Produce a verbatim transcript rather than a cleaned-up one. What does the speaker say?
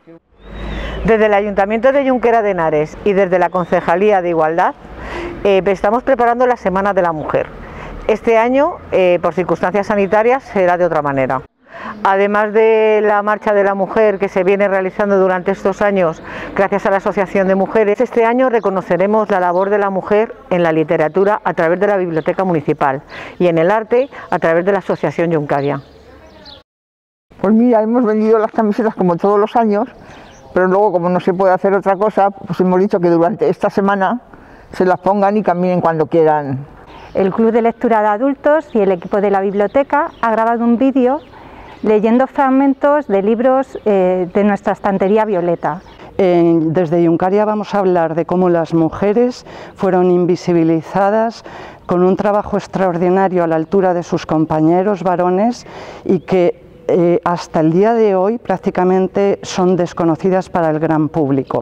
Desde el Ayuntamiento de Junquera de Henares y desde la Concejalía de Igualdad eh, estamos preparando la Semana de la Mujer. Este año, eh, por circunstancias sanitarias, será de otra manera. Además de la Marcha de la Mujer que se viene realizando durante estos años gracias a la Asociación de Mujeres, este año reconoceremos la labor de la mujer en la literatura a través de la Biblioteca Municipal y en el arte a través de la Asociación Juncaria. Pues mira, hemos vendido las camisetas como todos los años, pero luego, como no se puede hacer otra cosa, pues hemos dicho que durante esta semana se las pongan y caminen cuando quieran. El Club de Lectura de Adultos y el equipo de la biblioteca ha grabado un vídeo leyendo fragmentos de libros eh, de nuestra estantería violeta. Eh, desde Juncaria vamos a hablar de cómo las mujeres fueron invisibilizadas con un trabajo extraordinario a la altura de sus compañeros varones y que eh, hasta el día de hoy prácticamente son desconocidas para el gran público.